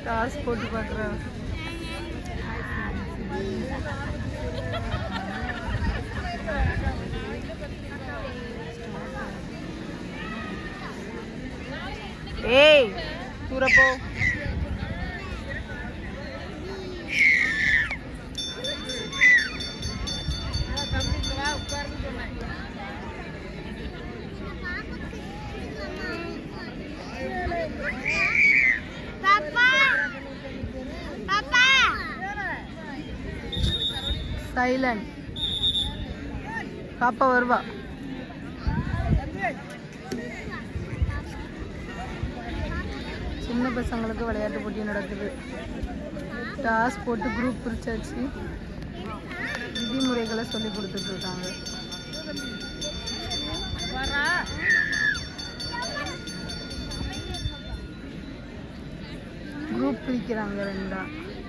Toss போட்டு பார்க்குறேன். ஏய் தூர போ. சைலண்ட். பாப்பா வருவா. சின்ன பசங்களுக்கு விளையாட்டு போட்டி நடக்குது. டாஸ் போட்டு குரூப் பிரிச்சாச்சு. விதிமுறைகளை சொல்லி கொடுத்துட்டு இருக்காங்க. குரூப் பிரிக்கிறாங்க ரெண்டா.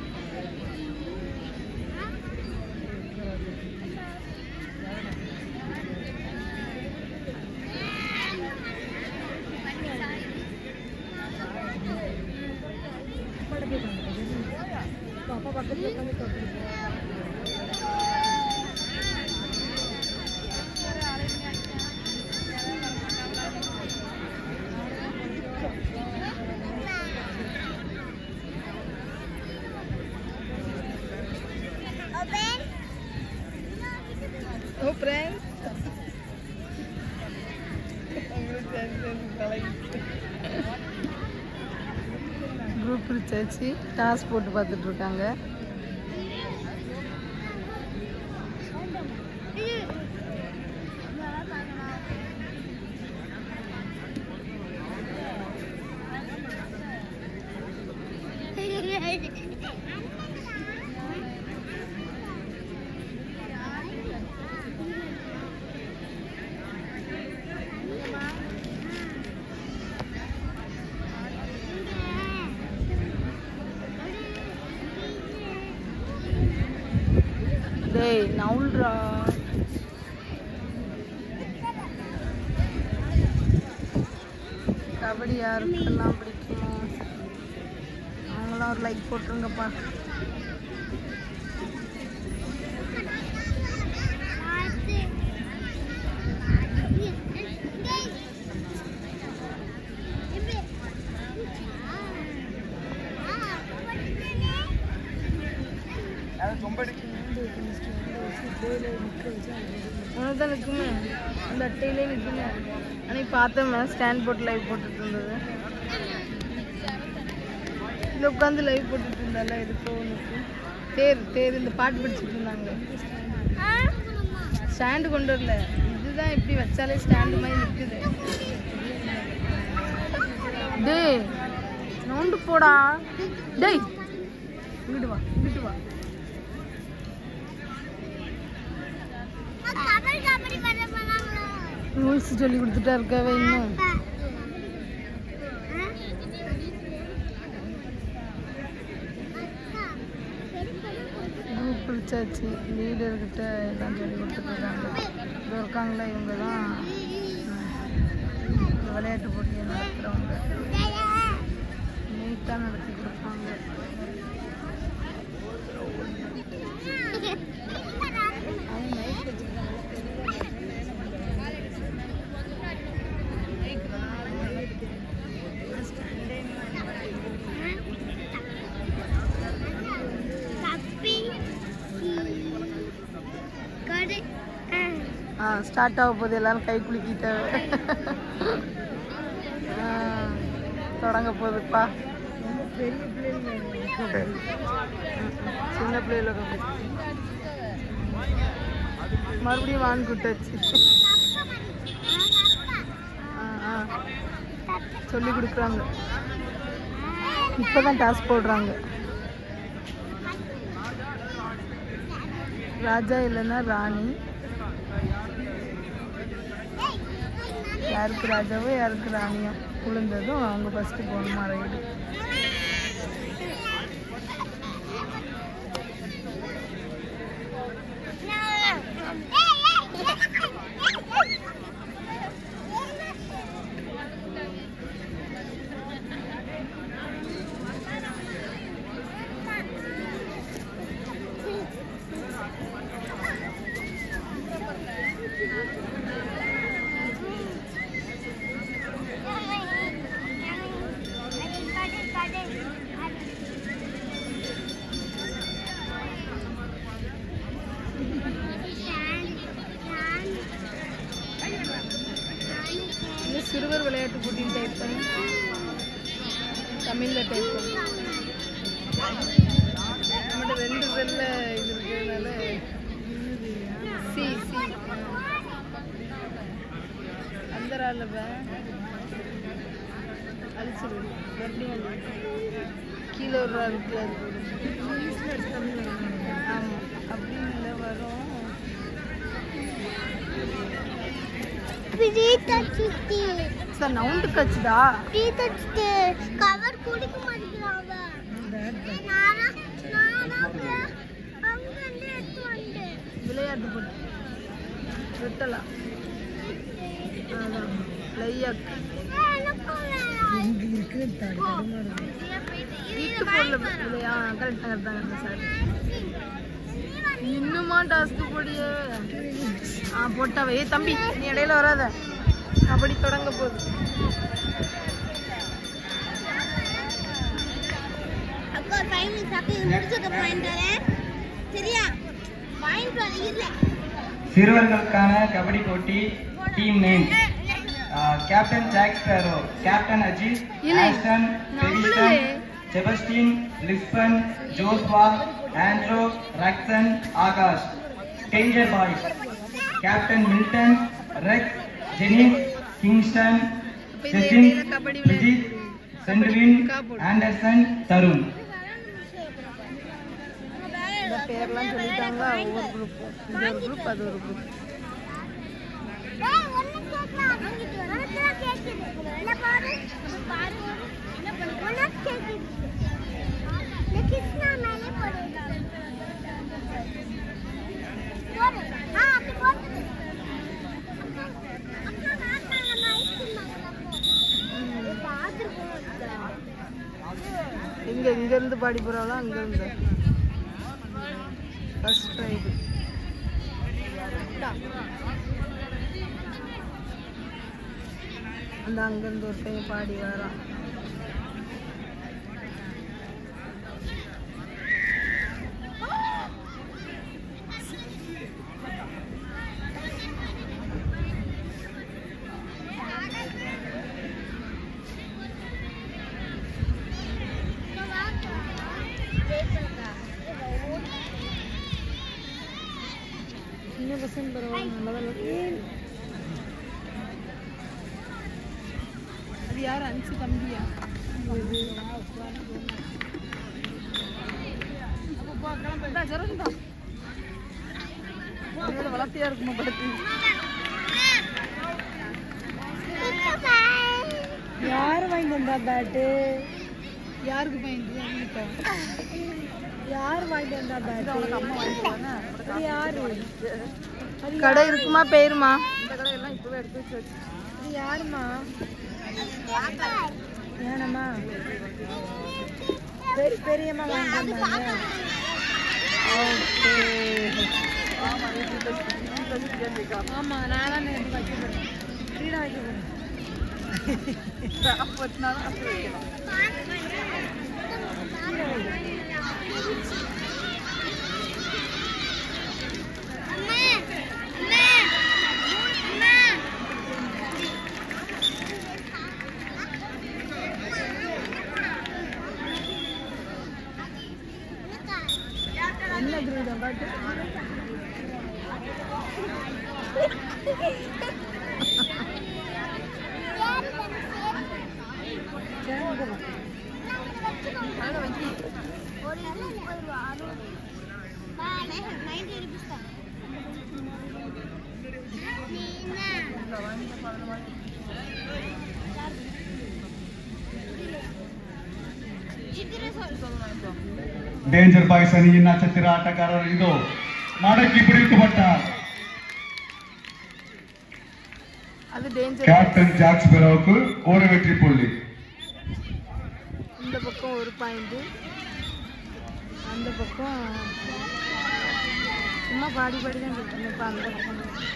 Oh, friends. குரூப் பிரிச்சாச்சு. டாஸ் போட்டு பார்த்துட்டு இருக்காங்க. டேய் நவுல்ரா. கபடி யாருக்கெல்லாம் பிடிக்குமோ அவங்களாம் ஒரு லைக் போட்டுருங்கப்பா. உனதான் நிற்குமே, அந்த அட்டையிலே நிற்குமே. அன்னைக்கு பார்த்தோமே ஸ்டாண்ட் போட்டு லைவ் போட்டுட்டு இருந்தது. இதில் உட்காந்து லைவ் போட்டுட்டு இருந்தால எதுக்கோ உனக்கு தேர் இந்த பாட்டு படிச்சுட்டு இருந்தாங்க. ஸ்டாண்டு கொண்டு வரல, இதுதான் இப்படி வச்சாலே ஸ்டாண்டு மாதிரி நிற்குது. டேய் நோண்டு போடா. டேய் இங்கிட்டு வா. ரூல்ஸ் சொல்லி கொடுத்துட்டா இருக்கவே இன்னும். குரூப் பிடிச்சாச்சு. லீடர்கிட்ட எல்லாம் சொல்லி கொடுத்துட்ருக்காங்க. இப்போ இருக்காங்களா இவங்க தான் விளையாட்டு போட்டியை நடத்துகிறவங்க. நீட்டாக நடத்தி கொடுப்பாங்க. ஸ்டார்ட் ஆக போகுது. எல்லாரும் கை குலுக்கிட்ட தொடங்க போகுதுப்பா. பெரிய பிள்ளைங்க சின்ன பிள்ளைகளுக்கு மறுபடியும் வாங்கி விட்டாச்சு. சொல்லி கொடுக்குறாங்க. இப்போதான் டாஸ் போடுறாங்க. ராஜா இல்லைன்னா ராணி. யாருக்கு ராஜாவோ யாருக்கு ராணியோ விழுந்ததும் அவங்க ஃபஸ்ட்டு போகணுமா ரைடு. தமிழ்ல டைப் நம்மகிட்ட 2 செல்ல இது இருக்கிறதுனால சி அந்தரால அழிச்சிரு மறுபடியும் கீழே ஒரு ரூபா இருக்கு அது ஆமாம் அப்படின்னு இல்லை வரும் சார் நவுண்டு கச்சுதா கவர் குடிக்க மாட்டேங்கிறாங்க விளையாட்டு போட்டு வெட்டலாம் அதான் லையாக் வீட்டு பொருள் இல்லையா கரெக்டாக இருந்தாங்க சார் இன்னுமா டாஸ்க்கு போடியே போட்டாவே தம்பி நீ இடையில வராத கபடி தொடங்க போகுது சிறுவர்களுக்கான கபடி போட்டி team name captain Jack Sparrow, captain Ajith, Aston, Periston, Sebastin, Lisban, Joshua, Andro, Rakshan, Akash. Danger boys captain Milton, Rex, Jenis, Kingston, Sesin, Vijith, Sentwin, Anderson, Tharun. பேர்லாம் சொல்லிட்டாங்க. ஒவ்வொரு குரூப், இது ஒரு குரூப், அது ஒரு குரூப். இங்க இருந்து பாடி போறாளா? அங்க இருந்து ஃபர்ஸ்ட் ரைடு அந்த அங்கிருந்து ஒரு பையன் பாடி வரான். அது யார்? அஞ்சு தம்பியா? வளர்த்தியா இருக்குமா படுத்து? யாரு வாங்கிட்டு வந்தா பேட்டு? யாருக்கு வாங்கிட்டு? யார் வாங்கிட்டு வந்தா பேட்டு? அம்மா வாங்கிட்டு யாரு? கடை இருக்குமா? பேருமா? இந்த கடை எல்லாம் இப்பவே எடுத்து வச்சு. இது யாருமா? ஏனம்மா பெரியம்மா வாங்கிட்டு. ஆமா நான் தான் வைக்க போறேன். ஃப்ரீடா வைக்க போறேன். என்ன கிரீடம் பாட்டு? ಡೇಂಜರ್ ಬಾಯ್ಸ್ ಅಣಿயின் நட்சத்திர ஆட்டக்காரர் இதோ மடக்கி பிடிக்கப்பட்டார். கேப்டன் ஜாக் ஸ்பேரோவுக்கு ஒரு வெற்றி புள்ளி. இந்த பக்கம் ஒரு பாயிண்ட், அந்த பக்கம் சும்மா பாடி பாடி தான் சொல்றேன். இப்போ அந்த பக்கம்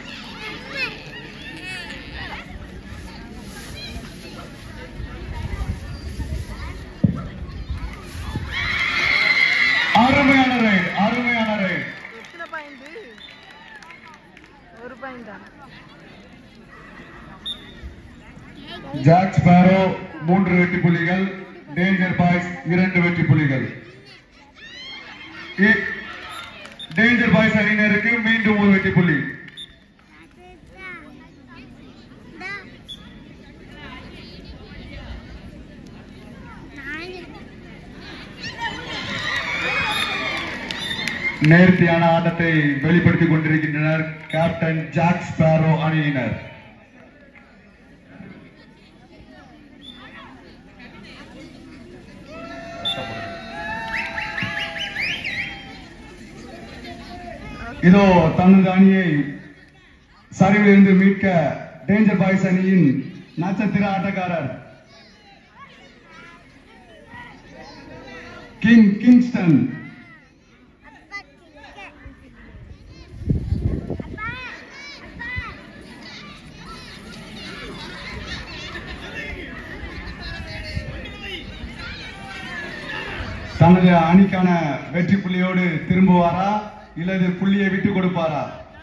அருமையான ரைட், அருமையான ரைட். எத்தனை பாயிண்ட்? ஒரு பாயிண்டா? ஜாக் ஸ்பேரோ 3 வெற்றி புள்ளிகள், டேஞ்சர் பாய்ஸ் 2 வெற்றி புள்ளிகள். டேஞ்சர் பாய்ஸ் அணியினருக்கு மீண்டும் ஒரு வெற்றி புள்ளி. நேர்த்தியான ஆட்டத்தை வெளிப்படுத்திக் கொண்டிருக்கின்றனர் கேப்டன் ஜாக் ஸ்பாரோ அணியினர். இதோ தனது அணியை சரிவிலிருந்து மீட்க டேஞ்சர் பாய்ஸ் அணியின் நட்சத்திர ஆட்டக்காரர் கிங்ஸ்டன் தனது அணிக்கான வெற்றி புள்ளியோடு திரும்புவாரா இல்லது புள்ளியை விட்டு கொடுப்பாரா?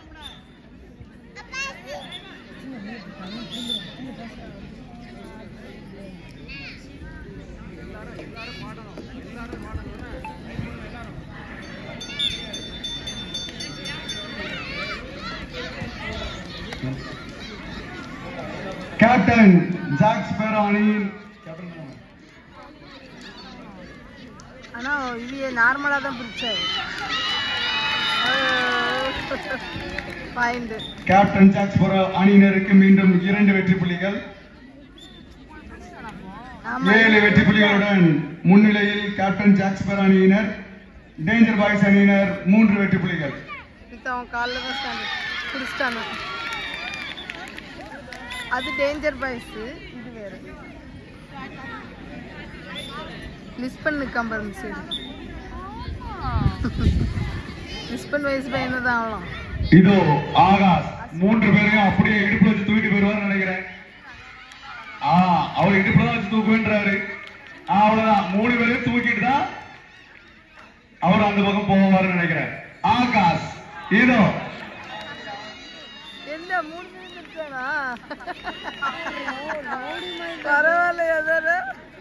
கேப்டன் ஜாக் ஸ்பாரோ அணியின் ஆனா இது நார்மலா தான் பிடிச்சாரு. கேப்டன் ஜாக் ஸ்பாரோ அணியினருக்கு மீண்டும் 2 வெற்றி புள்ளிகள். 7 வெற்றி புள்ளிகளுடன் முன்னிலையில் கேப்டன் ஜாக் ஸ்பாரோ அணியினர். டேஞ்சர் பாய்ஸ் அணியினர் 3 வெற்றி புள்ளிகள். அது டேஞ்சர் பாய்ஸ், இது வேற. லிஸ்பன் கம்பர் சரி. லிஸ்பன் வயசு பையன் தான் ஆகலாம். இதோ ஆகாஷ் 3 பேரையும் அப்படியே இடுப்புல வச்சு தூக்கிட்டு போயிடுவார் நினைக்கிறேன். அவர் இடுப்புல தான் வச்சு தூக்குவேன்றாரு. அவ்வளவுதான், 3 பேரையும் தூக்கிட்டு தான் அவர் அந்த பக்கம் போவார் நினைக்கிறேன். ஆகாஷ் இதோ என்ன 3 பேர் இருக்கானா? பரவாயில்லையா?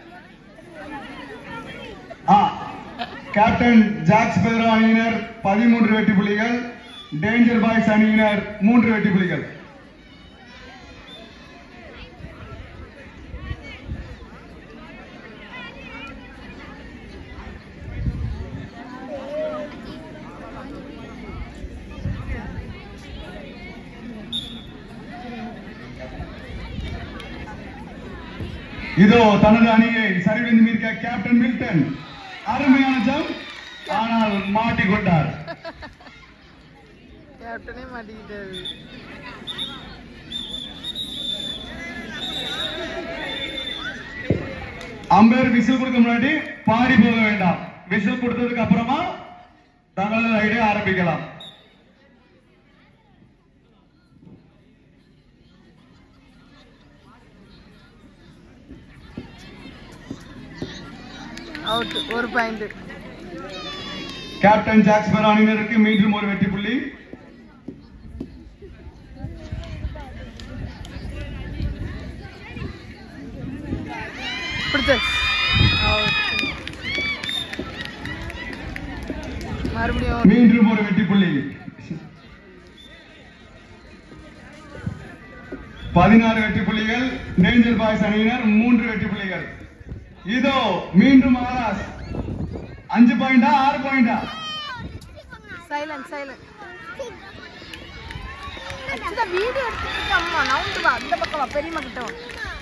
கேப்டன் ஜாக் ஸ்பாரோ அணியினர் 13 வெற்றி புள்ளிகள். டேஞ்சர் பாய்ஸ் அணியினர் 3 வெற்றி புள்ளிகள். இதோ தனது அணியை சரிவிலிருந்து மீட்க கேப்டன் மில்டன். அருமையான ஜம்ப், ஆனால் மாட்டிக்கொண்டார். கேப்டனே மாட்டிக்கிட்டாரு. அம்பையர் விசில் கொடுக்க முன்னாடி பாடி போக வேண்டாம். விசில் கொடுத்ததுக்கு அப்புறமா தங்களது ரைடை ஆரம்பிக்கலாம். Out, 1 point. Captain Jack Sparrow அணியினருக்கு மீண்டும் ஒரு வெற்றி புள்ளி. மறுபடியும் மீண்டும் ஒரு வெற்றி புள்ளி. 16 வெற்றி புள்ளிகள். டேஞ்சர் பாய்ஸ் அணியினர் 3 வெற்றி புள்ளிகள். இதோ மீண்டும் ஆகாஷ் 5 பாயிண்டா 6 பாயிண்டா? Silent silent. அச்சா வீடியோ எடுத்துட்டு அம்மா நவுந்து வா, அந்த பக்கம் வா, பெரியம்மா கிட்ட வா.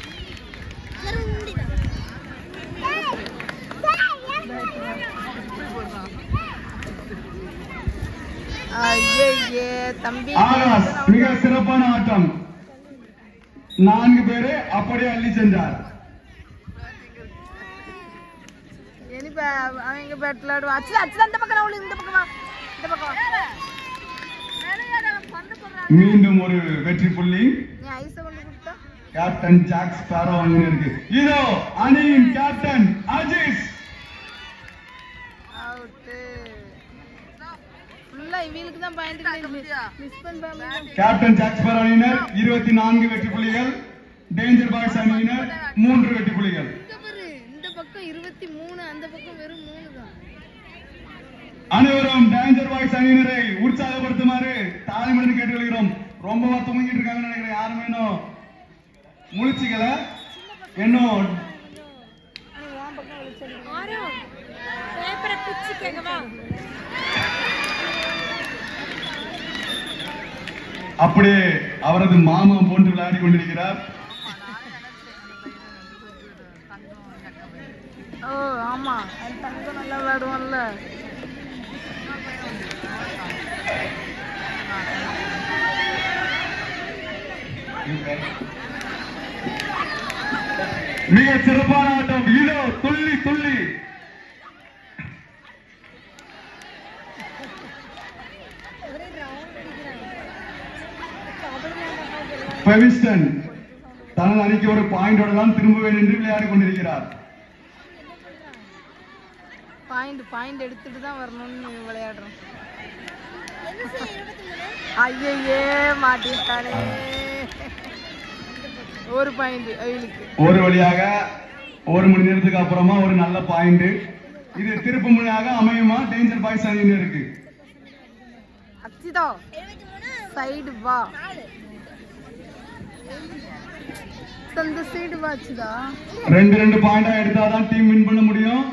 ஐயே தம்பி, ஆகாஷ் மிக சிறப்பான ஆட்டம். 4 பேரை அப்படியே அள்ளி சென்றார். அவங்க பேட்ல ஆடுவா. அச்சா அச்சா அந்த பக்கம் அவளு, இந்த பக்கம் வா, இந்த பக்கம் வா. மீண்டும் ஒரு வெற்றி புள்ளி. நீ ஐஸ் கொண்டு கொடுத்தா கேப்டன் ஜாக் ஸ்பாரோ அணியினருக்கு. இதோ அணியின் கேப்டன் அஜீஸ். அவுட். ஃபுல்லா இவங்களுக்கு தான் பாயிண்ட் மிஸ் பண்ணாம. கேப்டன் ஜாக் ஸ்பாரோ அணியினர் 24 வெற்றி புள்ளிகள். டேஞ்சர் பாய்ஸ் அணியினர் 3 வெற்றி புள்ளிகள். இந்த பக்கம் 23 அந்த பக்கம் வெறும் 3 தான். அனைவரும் டேஞ்சர் பாய்ஸ் அணியினரை உற்சாகப்படுத்துமாறு தாழ்மையுடன் கேட்டுக்கொள்கிறோம். ரொம்ப தூங்கிட்டு இருக்காங்கன்னு நினைக்கிறேன். யாருமே இன்னும் முழிச்சுக்கல. இன்னும் பேப்பரை பிச்சு கேக்கவா? அப்படியே அவரது மாமா போன்று விளையாடி கொண்டிருக்கிறார். ஓ ஆமா, தங்க நல்லா விளையாடுவான்ல. மிக சிறப்பான ஆட்டம். இதோ துள்ளி துள்ளி பெவிஸ்டன் தனது அணிக்கு ஒரு பாயிண்டோட தான் திரும்புவேன் என்று விளையாடி கொண்டிருக்கிறார். பாயிண்ட் எடுத்துட்டு தான் வரணும்னு விளையாடுறோம். ஐயே மாட்டிட்டானே. ஒரு பாயிண்ட் அவளுக்கு. ஒரு வழியாக 1 மணி நேரத்துக்கு அப்புறமா ஒரு நல்ல பாயிண்ட். இது திருப்பு முனையாக அமையுமா டேஞ்சர் பாய்ஸ் அணியினருக்கு? அச்சிதா சைடு வா, அந்த சைடு வாச்சுதா. 2 பாயிண்டா எடுத்தாதான் டீம் வின் பண்ண முடியும்.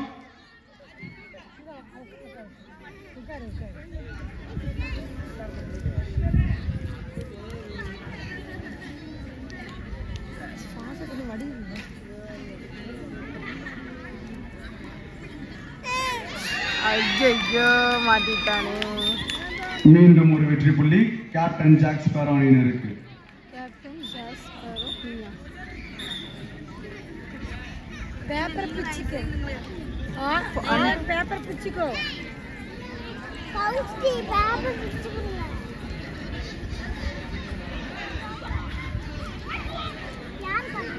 ஐயோ மாட்டிட்டானே. மீண்டும் ஒரு வெற்றி புள்ளி கேப்டன் ஜாக் ஸ்பேரோ அணியினருக்கு. கேப்டன் ஜாக் ஸ்பேரோ பேப்பர் பிச்சுக்கு. பேப்பர் பிச்சுக்கோ. கவுஸ்டி பேப்பர் பிச்சுக்குங்க. யார் பண்ணு?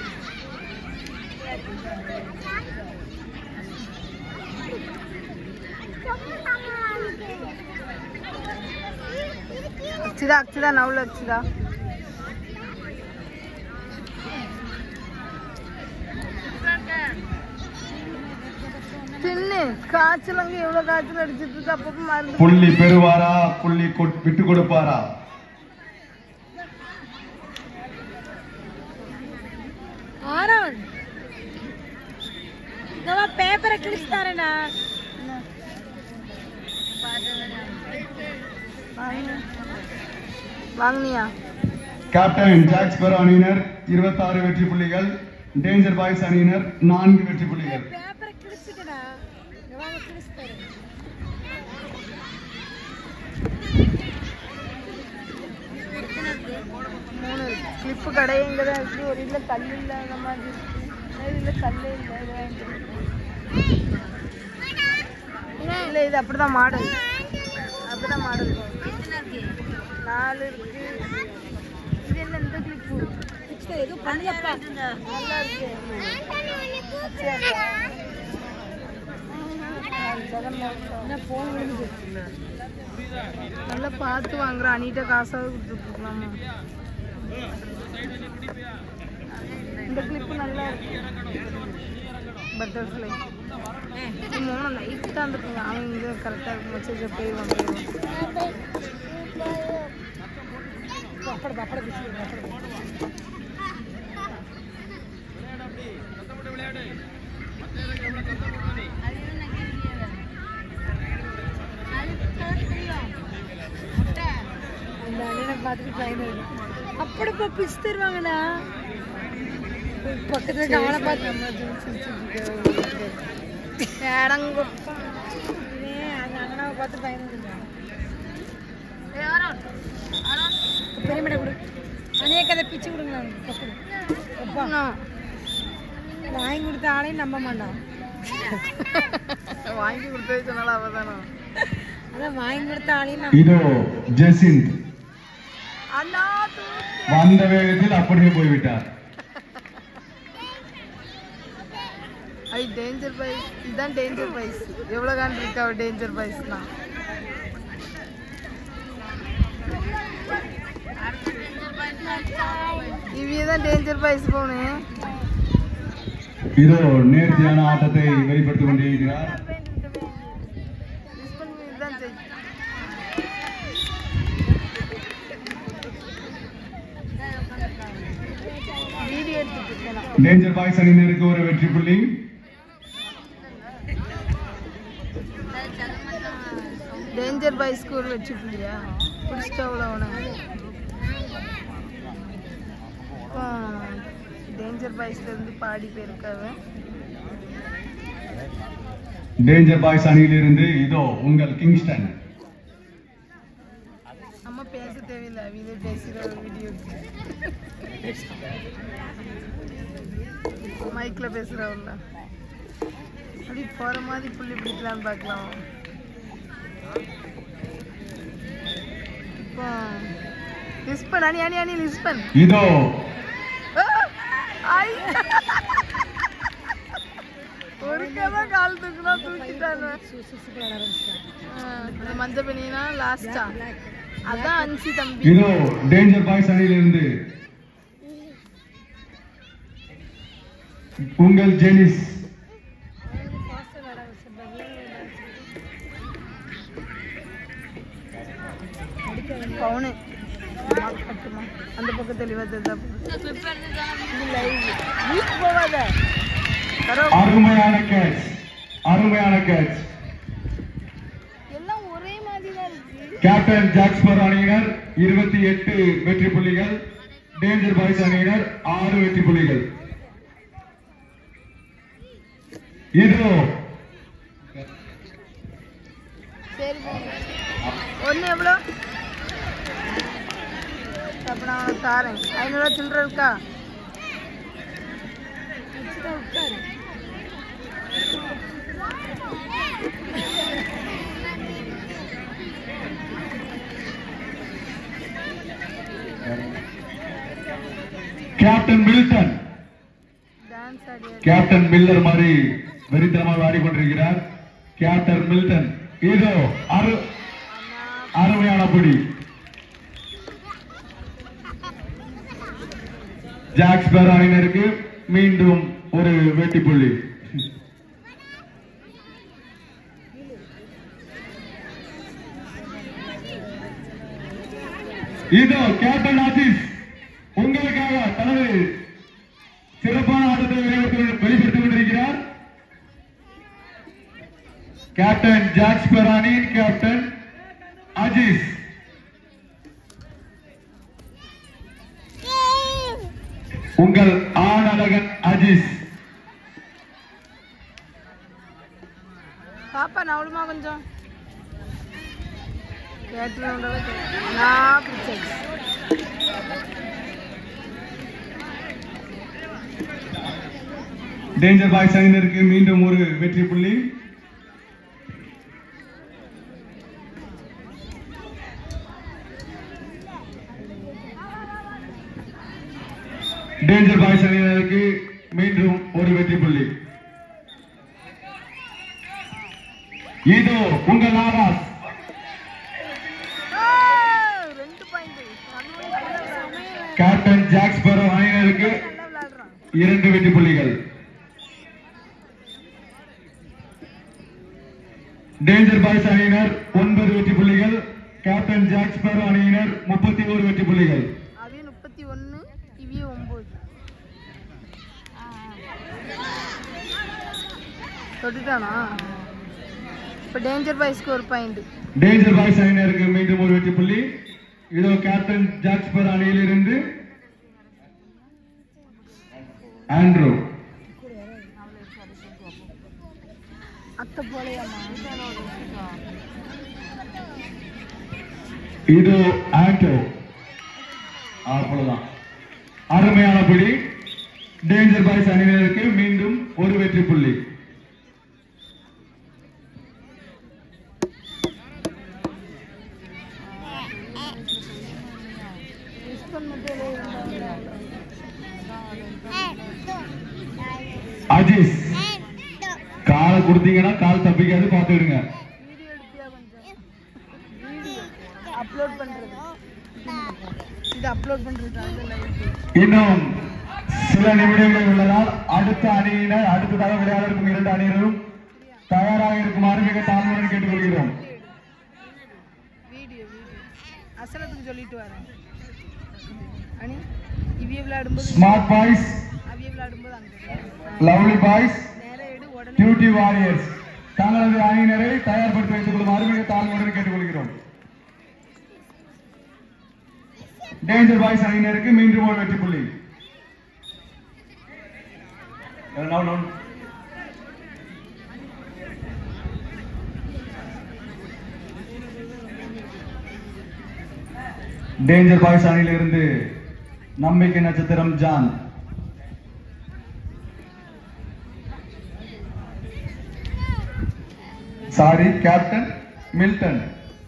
அச்சுதா நவுல அச்சுதா. தின்னு காய்ச்சல் அங்க எவ்வளவு காய்ச்சல் அடிச்சிட்டு இருக்கு. அப்பப்ப மருந்து. புள்ளி பெறுவாரா புள்ளி விட்டு கொடுப்பாரா? ஆரவன் பேப்பரை கிழிச்சுட்டாரேண்ணா. வாங்கினியா? கேப்டன் ஜாக் ஸ்பேரோ அணியினர் 26 வெற்றி புள்ளிகள், டேஞ்சர் பாய்ஸ் அணியினர் 4 வெற்றி புள்ளிகள். பேப்பரை கிழிச்சுக்கடா. கிழிச்சுட்டாரு. மூணு கிளிப்பு கடை இங்கதான் இருக்கு. ஒரு இல்ல கல் இல்லாத மாதிரி இருக்கு. இல்ல கல்லே இல்ல. இல்ல இது அப்படிதான் மாடல். அப்படிதான் மாடல். 4 இருக்கு. இது என்ன இந்த கிளிப்பு? எது பண்ணப்பா நல்லா இருக்கு. நல்லா பார்த்து வாங்குற அணிட்ட காசாவது கொடுத்துருக்கலாமா? இந்த கிளிப்பு நல்லா இருக்கு. பட்டர்ஃப்ளை 3 லைட் தான் இருக்குங்க. அவன் இங்கே கரெக்டாக இருக்கும். வச்சு போய் வாங்குவோம். பப்பட பார்த்துட்டு பயன் அப்படி பிச்சு தருவாங்கண்ணா. பக்கத்துல கவனம் பார்த்து இடங்குப்பம் அந்த அண்ணாவை பார்த்து பயன் பெரியமடை கொடு. அநேக கதை பிச்சு கொடுங்களா? வாங்கி கொடுத்த ஆளையும் நம்ப மாட்டான். வாங்கி கொடுத்தது சொன்னாலும் அவதானா? அதான் வாங்கி கொடுத்த ஆளையும். இதோ ஜெசிந்த் வந்த வேகத்தில் அப்படியே போய்விட்டார். ஐ டேஞ்சர் பாய்ஸ். இதுதான் டேஞ்சர் பாய்ஸ். எவ்வளோ காண்டு இருக்கா டேஞ்சர் பாய்ஸ்னா? இவதான் டேஞ்சர் பாய்ஸ் போனேன். இதோ நேர்த்தியான ஆட்டத்தை வெளிப்படுத்திக் கொண்டிருக்கிறார். டேஞ்சர் பாய்ஸ் அணியினருக்கு ஒரு வெற்றி புள்ளி. டேஞ்சர் பாய்ஸ்க்கு ஒரு வெற்றி புள்ளியா? பிடிச்சிட்டா டேஞ்சர் பாய்ஸ்ல இருந்து பாடி போயிருக்காங்க. டேஞ்சர் பாய்ஸ் அணியிலிருந்து இதோ உங்கள் கிங்ஸ்டன். அம்மா பேச தேவையில்லை, அவிலே பேசுகிற ஒரு வீடியோ மைக்ல பேசுறவங்கள அப்படி போற மாதிரி புள்ளி பிடிக்கலான்னு பார்க்கலாம். இப்போ லிஸ்பன் அணி அணி அணி லிஸ்பன் இதோ ஒரு கதை கால் தூக்குனா தூக்கிட்டாங்க. மஞ்சள் பனினா லாஸ்டா அதான் அன்சி தம்பி. இதோ டேஞ்சர் பாய்ஸ் அணியிலிருந்து உங்கள் ஜெனிஸ். பவுனு அந்த பக்கம் தெளிவா போவாத. அருமையான கேட்ச், அருமையான கேட்ச். எல்லாம் ஒரே மாதிரி தான் இருக்கு. கேப்டன் ஜாக்ஸ்பர் அணியினர் 28 வெற்றி புள்ளிகள், டேஞ்சர் பாய்ஸ் அணியினர் 6 வெற்றி புள்ளிகள். இதோ சரி ஒன்று எவ்வளோ? அப்போ நான் தாரேன். 500 சில்லற இருக்கா? உட்காரு. கேப்டன் மில்டன், கேப்டன் மில்லர் மாதிரி வெறித்தனமாக ஆடிக்கொண்டிருக்கிறார். கேப்டன் மில்டன் இதோ அருமையான புடி. ஜாக்ஸ்பர் அணியினருக்கு மீண்டும் ஒரு வெற்றி புள்ளி. இதோ கேப்டன் ஆசிஸ் உங்களுக்காக தனது சிறப்பான ஆட்டத்தை வெளிப்படுத்திக் கொண்டிருக்கிறார். கேப்டன் ஜாக்ஸ்பர் அணியின் கேப்டன் அஜீஸ். உங்கள் ஆணழகன் அஜீஸ். பாப்பா நவளுமா கொஞ்சம் டேஞ்சர் பாய்ஸ் அணியினருக்கு மீண்டும் ஒரு வெற்றி புள்ளி. டேஞ்சர் பாய்ஸ் அணியினருக்கு மீண்டும் ஒரு வெற்றி புள்ளி. இதோ உங்கள் ஆகாஷ். கேப்டன் ஜாக்ஸ்பரோ அணியினருக்கு 2 வெற்றி புள்ளிகள். டேஞ்சர் பாய்ஸ் அணியினர் 9 வெற்றி புள்ளிகள். கேப்டன் ஜாக்ஸ்பரோ அணியினர் 31 வெற்றி புள்ளிகள். அது 31 இவிய 9 தொட்டுட்டானா? இப்ப டேஞ்சர் பாய்ஸ்க்கு ஒரு பாயிண்ட். டேஞ்சர் பாய்ஸ் அணியினருக்கு மீண்டும் ஒரு வெற்றி புள்ளி. இதோ கேப்டன் ஜாக்ஸ்பர் அணியிலிருந்து ஆண்ட்ரூ. அத்தை போலையாமா? இது ஆண்டோ. அவ்வளவுதான். அருமையான புள்ளி. டேஞ்சர் பாய்ஸ் அணியினருக்கு மீண்டும் ஒரு வெற்றி புள்ளி. அஜீஸ் காலை கொடுத்தீங்கன்னா கால் தப்பிக்காது, பார்த்துடுங்க. அப்லோட் பண்றது, இது அப்லோட் பண்றது. இன்னும் சில நிமிடங்கள் உள்ளதால் அடுத்த அணியினர் அடுத்ததாக விளையாட இருக்கும் 2 அணியினரும் தயாராக இருக்குமாறு மிக தாழ்மையுடன் கேட்டுக்கொள்கிறோம். அசலத்துக்கு சொல்லிட்டு வரேன். அணி இவ்விய விளையாடும்போது ஸ்மார்ட் பாய்ஸ், அவ்விய விளையாடும்போது அங்க லவ்லி பாய்ஸ், நேரா எடு உடனே டியூட்டி வாரியர்ஸ் தங்களது அணியினரை தயார்படுத்தி வைத்துக் கொள்ளுமாறு மிக தாழ்மையுடன் கேட்டுக்கொள்கிறோம். டேஞ்சர் பாய்ஸ் அணியினருக்கு மீண்டும் ஒரு வெற்றி புள்ளி. டேஞ்சர் பாய்ஸ் அணியிலிருந்து நம்பிக்கை நட்சத்திரம் ஜான், சாரி கேப்டன் மில்டன்,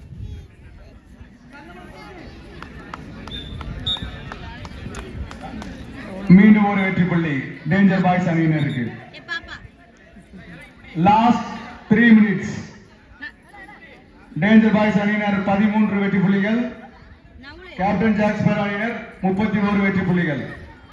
மீண்டும் ஒரு வெற்றி புள்ளி டேஞ்சர் பாய்ஸ் அணியினருக்கு. Last 3 minutes. டேஞ்சர் பாய்ஸ் அணியினர் 13 வெற்றி புள்ளிகள், கேப்டன் ஜாக்ஸ்பர் அணியினர் 31 வெற்றி புள்ளிகள்.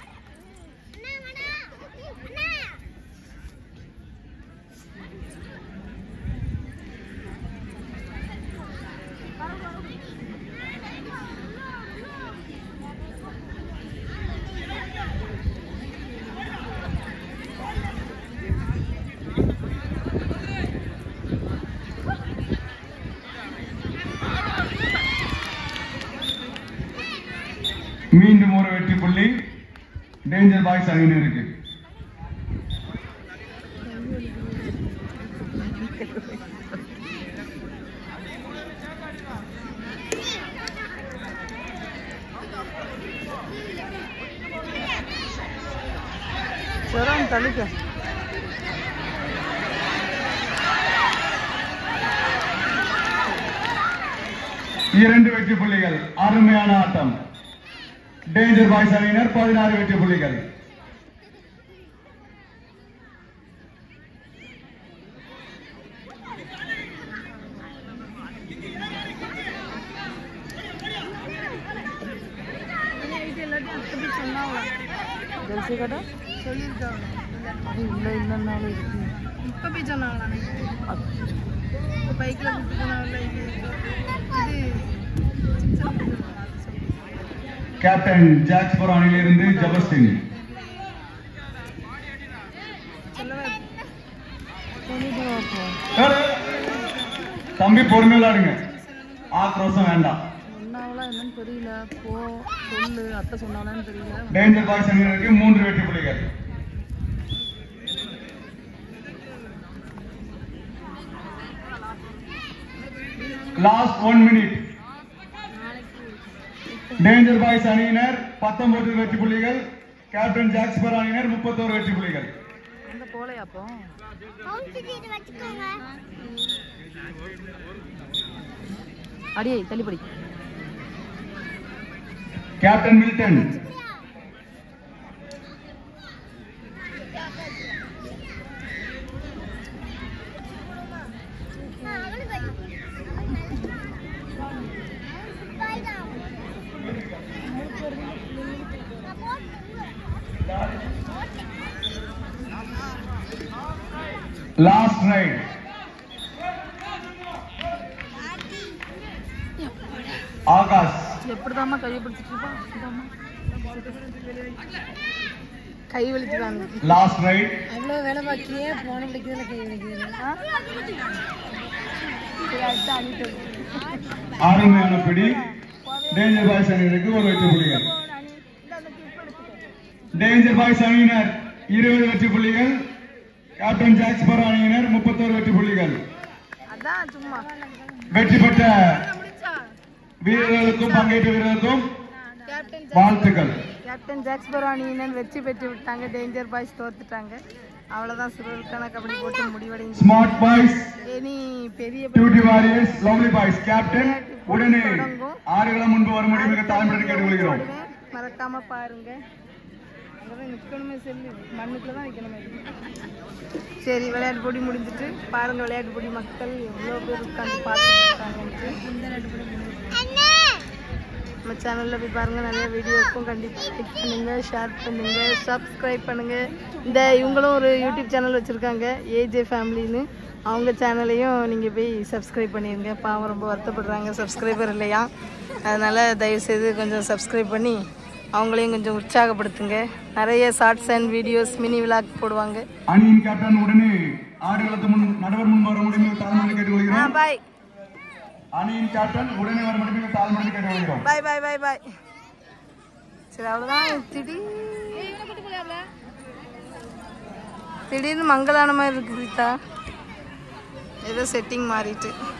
மீண்டும் ஒரு வெற்றி புள்ளி டேஞ்சர் பாய்ஸ் அணியினருக்கு. சொரம் தள்ளிக்க. இரண்டு வெற்றி புள்ளிகள். அருமையான ஆட்டம். டேஞ்சர் பாய்ஸ் அணியினர் 16 வெற்றி புள்ளிகள். இப்ப போய் சொன்னாங்களா? பைக்ல கூட்டு போனாங்கல்ல. கேப்டன் ஜாக்ஸ்பர் அணியிலிருந்து ஜபஸ்டின். தம்பி பொறுமை விளையாடுங்க, ஆக்ரோஷம் வேண்டாம். என்னன்னு தெரியல, போ சொல்லு, அத்தை சொன்னாலும் தெரியல. டேஞ்சர் பாய்ஸ் அணியினருக்கு 3 வெற்றி புள்ளிகள். Last 1 minute. டேஞ்சர் பாய்ஸ் அணியினர் 19 வெற்றி புள்ளிகள், கேப்டன் ஜாக்ஸ்பர் அணியினர் 31 வெற்றி புள்ளிகள். அந்த போலையா அப்போ அடியே தள்ளிப்படி. Captain Milton, last right. Akash எப்படிதாம்மா கையை பிடிச்சிட்டு இருப்பா? கை வலிச்சுதாங்க. Last right. அவ்வளவு வேலை பாக்கியே போன பிடிக்கிறதுல கை வலிக்குது. அருமையான பிடி. டேஞ்சர் பாய்ஸ் அணியினருக்கு 1 வெற்றி புள்ளிகள். டேஞ்சர் பாய்ஸ் அணியினர் 20 வெற்றி புள்ளிகள், கேப்டன் ஜாக்ஸ்பர் அணியினர் 31 வெற்றி புள்ளிகள். வெற்றி பெற்ற வீரர்களுக்கும் பங்கேற்ற வீரர்களுக்கும் வாழ்த்துக்கள். கேப்டன் ஜாக்ஸ்பர் அணியினர் வெற்றி பெற்று விட்டாங்க, டேஞ்சர் பாய்ஸ் தோத்துட்டாங்க. அவ்வளவுதான் சிறுவருக்கான கபடி போட்டு முடிவடைந்து. ஸ்மார்ட் பாய்ஸ், இனி பெரிய duty warriors, lovely boys captain உடனே 6 களம் முன்பு வரும்படி மிக தாழ்மையுடன் கேட்டுக்கொள்கிறோம். மறக்காம பாருங்க. நிற்கணுமே, செல்லு மண்ணுக்குள்ள தான் நிற்கணுமே. சரி, விளையாட்டு போட்டி முடிஞ்சிட்டு பாருங்க. விளையாட்டு போட்டி மக்கள் எவ்வளோ பேர் உட்காந்து பார்த்துட்டு இருக்காங்க. நம்ம சேனலில் போய் பாருங்கள், நிறைய வீடியோ இருக்கும். கண்டிப்பாக லைக் பண்ணுங்கள், ஷேர் பண்ணுங்கள், சப்ஸ்கிரைப் பண்ணுங்கள். இந்த இவங்களும் ஒரு யூடியூப் சேனல் வச்சுருக்காங்க, ஏஜே ஃபேமிலின்னு. அவங்க சேனலையும் நீங்கள் போய் சப்ஸ்கிரைப் பண்ணிடுங்க. பாவம் ரொம்ப வருத்தப்படுறாங்க, சப்ஸ்கிரைபர் இல்லையா. அதனால் தயவுசெய்து கொஞ்சம் சப்ஸ்கிரைப் பண்ணி அவங்களையும் கொஞ்சம் உற்சாகப்படுத்துங்க. நிறைய shorts and videos, mini vlog போடுவாங்க. அணியின் கேப்டன் உடனே ஆடுகளத்து முன் நடுவர் முன் வர முடியும் தாழ்மையை கேட்டுக்கொள்கிறோம். பாய். அணியின் கேப்டன் உடனே வர முடியும் தாழ்மையை கேட்டுக்கொள்கிறோம். பாய் பாய் பாய் பாய். சரி, அவ்வளோதான். திடீர்னு மங்களான மாதிரி இருக்கு சீதா. ஏதோ செட்டிங் மாறிட்டு.